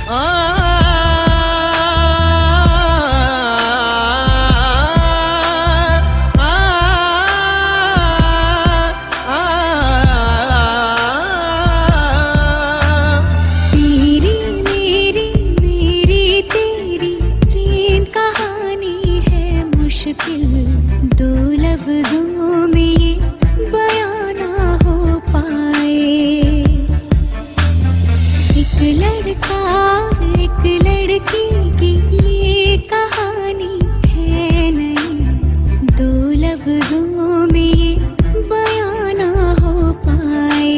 दो लफ्जों में ये बयां ना हो पाए। एक लड़का एक लड़की की ये कहानी है नहीं, दो लफ्जों में ये बयां ना हो पाए।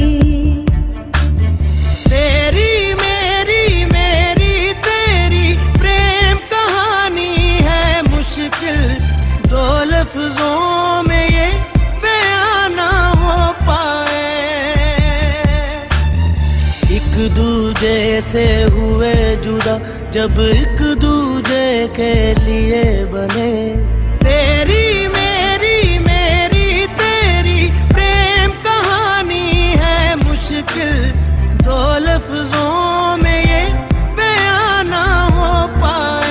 तेरी मेरी मेरी तेरी प्रेम कहानी है मुश्किल, दो लफ्जों में ये बयां ना हो पाए। एक दूजे से हुए जुदा जब एक दूजे के लिए बने। तेरी मेरी मेरी तेरी प्रेम कहानी है मुश्किल, दो लफ्जों में ये बयां ना हो पाए।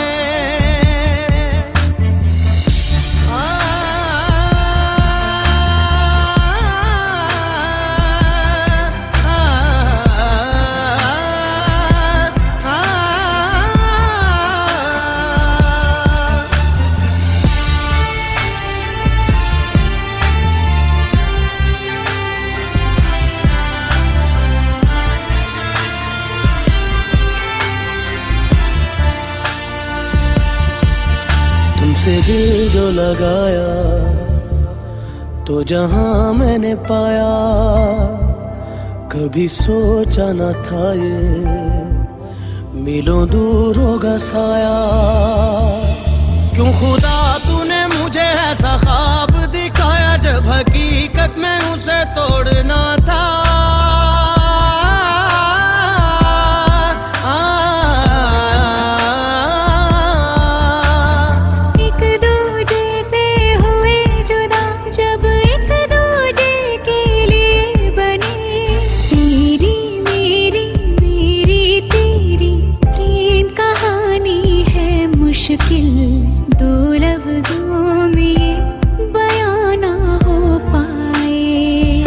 तुमसे दिल जो लगाया तो जहां मैंने पाया, कभी सोचा न था ये मीलों दूर होगा साया। क्यों खुदा तूने मुझे ऐसा ख्वाब दिखाया जब हकीकत में उसे तोड़ना था। मुश्किल दो लफ्जों में ये बयां ना हो पाए।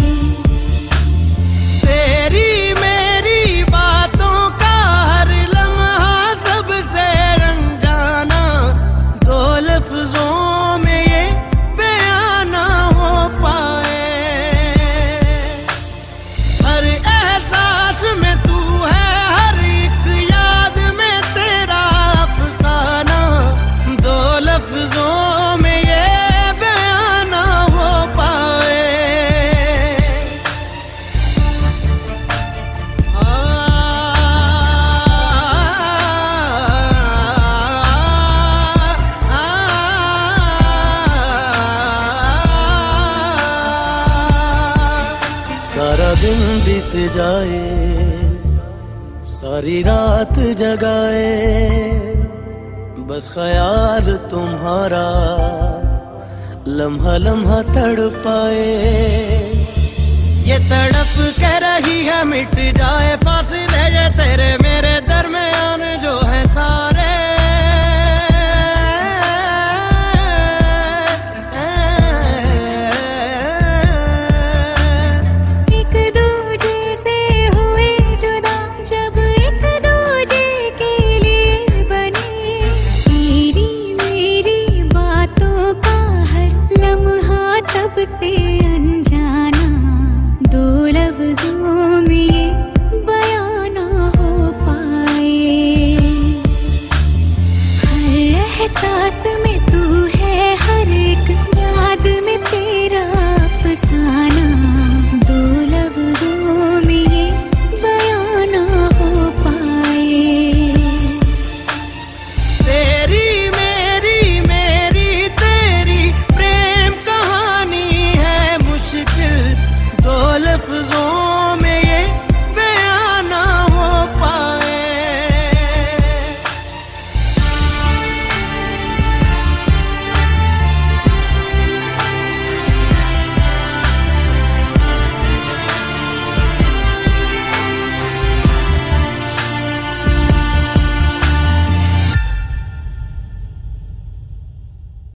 तेरी मेरी बातों का हर लम्हा सबसे अनजाना, दो लफ्जों में ये बयां ना हो पाए। हर एहसास में तू है, हर एक याद में तेरा अफसाना, दो लफ्जों में ये बयां ना हो पाए। सारा दिन बीत जाए, सारी रात जगाए, बस ख्याल तुम्हारा लम्हा लम्हा तड़पाए। ये तड़प के रही है मिट जाए फासले ये